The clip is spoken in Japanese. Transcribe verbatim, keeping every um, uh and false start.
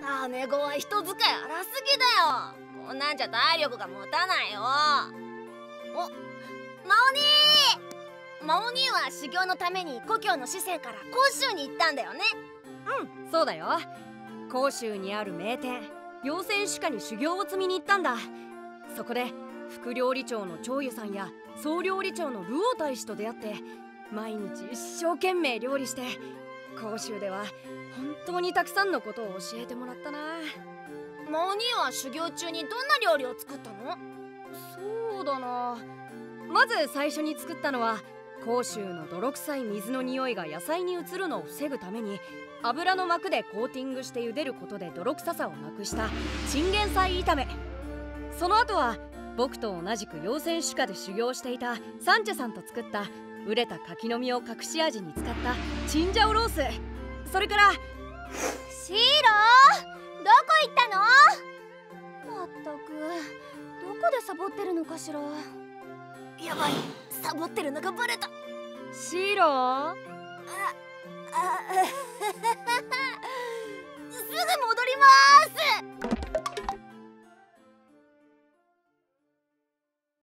姉子は人使い荒すぎだよ。こんなんじゃ体力が持たないよ。お、マオニーマオニーは修行のために故郷の四川から甲州に行ったんだよね。 うん、そうだよ。甲州にある名店妖泉酒家に修行を積みに行ったんだ。そこで副料理長の長湯さんや総料理長のルオ大使と出会って、毎日一生懸命料理して、甲州では本当にたくさんのことを教えてもらったな。 マオニーは修行中にどんな料理を作ったの？ そうだな、まず最初に作ったのは、甲州の泥臭い水の匂いが野菜に移るのを防ぐために油の膜でコーティングして茹でることで泥臭さをなくしたチンゲン菜炒め。その後は僕と同じく妖泉酒家で修行していたサンチェさんと作った熟れた柿の実を隠し味に使ったチンジャオロース。それからシーロー、どこ行ったの？まったく、どこでサボってるのかしら。やばい、サボってるのがバレた。 シーロー、ああ、あすぐ戻りまーす。